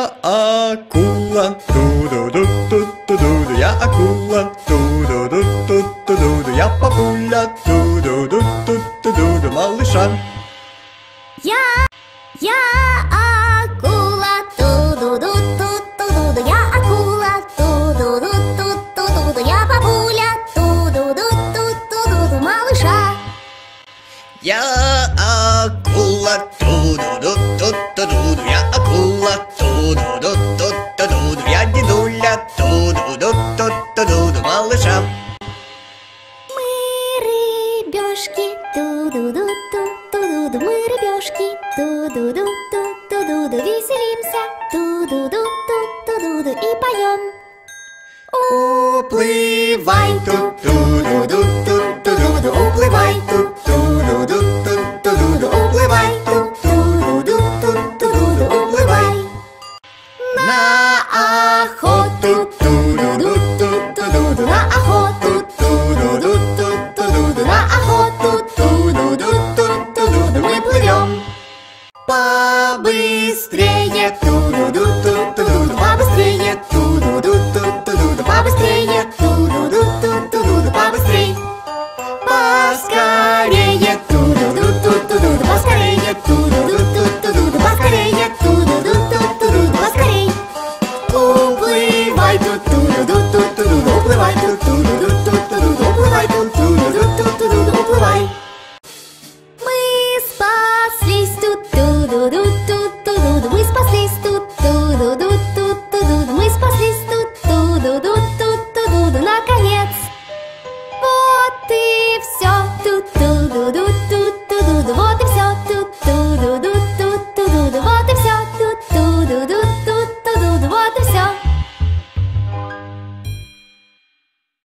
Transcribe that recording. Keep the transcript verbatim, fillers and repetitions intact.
акула, ту-ду-ду-ду-ду-ду-ду. Я акула, ту-ду-ду-ду-ду-ду. Я папуля, ту-ду-ду-ду-ду-ду. Малыша. Я, я акула, ту-ду-ду-ду-ду-ду. Я акула, ту-ду-ду-ду-ду-ду. Я бабуля, ту-ду-ду-ду-ду-ду. Малыша. Я акула, ту-ду-ду-ду-ду-ду. Я акула, ту-ду-ду-ду-ду-ду. Я дедуля, ту-ду-ду-ду-ду-ду. Малыша. Мы рыбешки, ту-ду-ду-ду-ду-ду. Мы рыбешки, ту-ду-ду-ду-ду-ду. Веселимся, ту-ду-ду-ду-ду-ду. И поем. Уплывай, ту-ду-ду-ду-ду-ду. Уплывай, ту-ду-ду-ду-ду-ду. Уплывай, ту-ду-ду-ду-ду-ду. Уплывай. На охоту